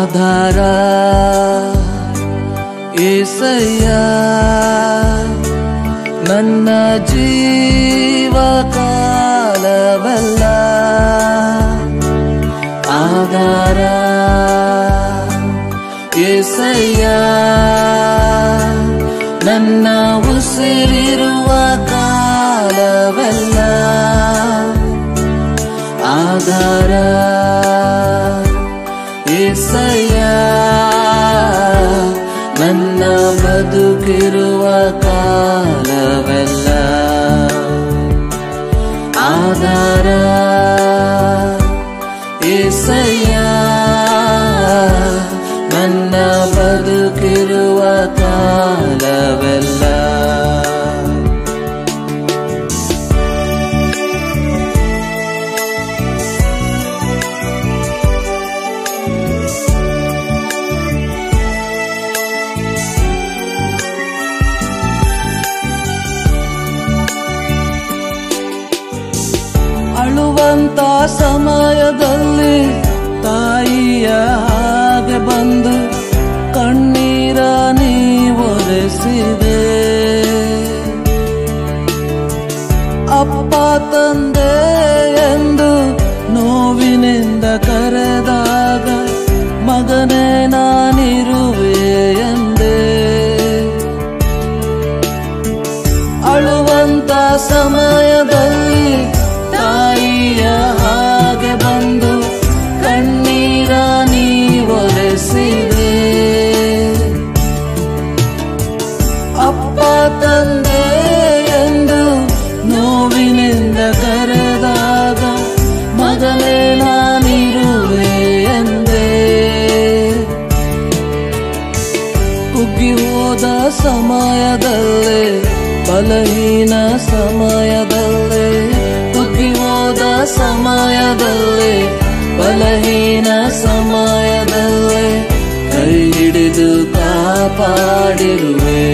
ಆಧಾರ యేసయ్య ನನ್ನ ಜೀವ ಕಾಲವೆಲ್ಲ ಆಧಾರ యేసయ్య ನನ್ನ ಉಸಿರಿರುವ ಕಾಲವೆಲ್ಲ ಆಧಾರ యేసయ్ಯ ನನ್ನ ಬದುಕಿರುವ ಕಾಲವೆಲ್ಲ ಆಧಾರ యేసయ్య ನನ್ನ ಬದುಕಿರುವ ಕಾಲವೆಲ್ಲ ಅಳುವಂತ ಸಮಯದಲ್ಲಿ ತಾಯಿಯ ಹಾಗೆ ಬಂದು ಕಣ್ಣೀರ ನೀವೊರೆಸಿದೆ ಅಪ್ಪ ತಂದೆ ಎಂದು ನೋವಿನಿಂದ ಕರೆದಾಗ ಮಗನೇ ನಾನಿರುವೆ ಎಂದೆ ಅಳುವಂತ ಸಮಯದಲ್ಲಿ ತಾಯಿಯ ಹಾಗೆ ಬಂದು ಕಣ್ಣೀರ ನೀವೊರೆಸಿದೆ ಅಪ್ಪ ತಂದೆ ಎಂದು ನೋವಿನಿಂದ ಕರೆದಾಗ ಮಗನೇ ನಾನಿರುವೆ ಎಂದೆ ಕುಗ್ಗಿ ಹೋದ ಸಮಯದಲ್ಲೇ ಬಲಹೀನ ಸಮಯದಲ್ಲೇ ಕುಗ್ಗಿ ಹೋದ ಸಮಯದಲ್ಲೇ ಬಲಹೀನ ಸಮಯದಲ್ಲೇ ಕೈ ಹಿಡಿದು ಕಾಪಾಡಿರುವೆ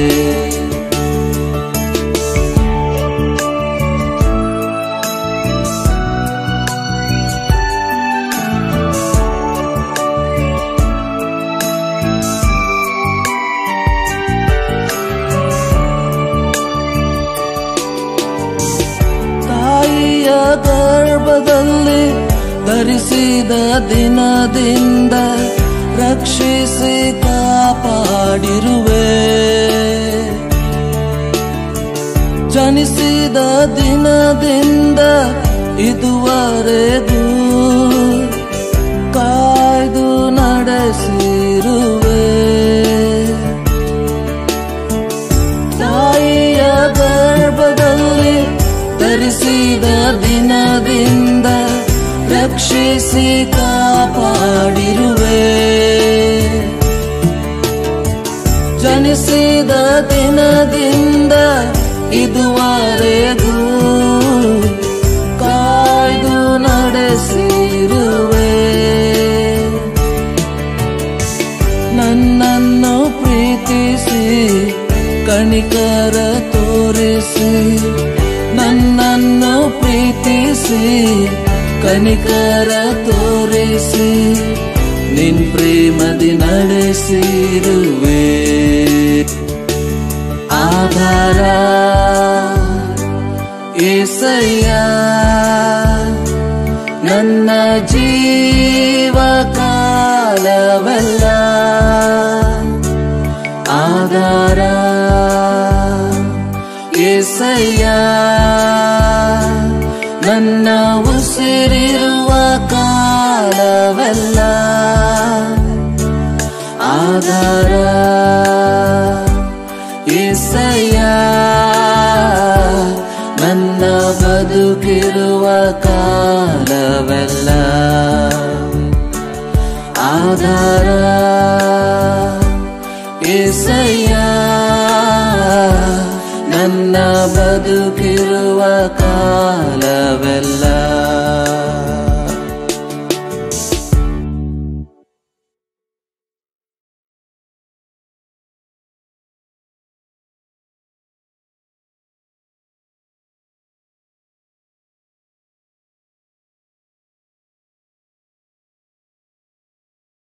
ಗರ್ಭದಲ್ಲಿ ಧರಿಸಿದ ದಿನದಿಂದ ರಕ್ಷಿಸಿ ಕಾಪಾಡಿರುವೆ ಜನಿಸಿದ ದಿನದಿಂದ ಇದುವರೆಗೂ ಕಾಯ್ದು ನಡೆಸಿರುವೆ ತಾಯಿಯ ಗರ್ಭದಲ್ಲಿ ಧರಿಸಿದ ದಿನದಿಂದ ರಕ್ಷಿಸಿ ಕಾಪಾಡಿರುವೆ ಜನಿಸಿದ ದಿನದಿಂದ ಇದುವರೆಗೂ ಕಾಯ್ದು ನಡೆಸಿರುವೆ ನನ್ನನ್ನು ಪ್ರೀತಿಸಿ ಕನಿಕರ ತೋರಿಸಿ ನನ್ನನ್ನು ಪ್ರೀತಿಸಿ ಕನಿಕರ ತೋರಿಸಿ ನಿನ್ ಪ್ರೇಮದಿ ನಡೆಸಿರುವೆ ಆಧಾರ యేసయ్య ನನ್ನ ಜೀವ ಕಾಲವೆಲ್ಲ ಆಧಾರ యేసయ్య ನನ್ನ ಉಸಿರಿರುವ ಕಾಲವೆಲ್ಲ ಆಧಾರ యేసయ్య ನನ್ನ ಬದುಕಿರುವ ಕಾಲವೆಲ್ಲ ಆಧಾರ యేసయ్య ನನ್ನ ಬದುಕಿರುವ ಕಾಲವೆಲ್ಲ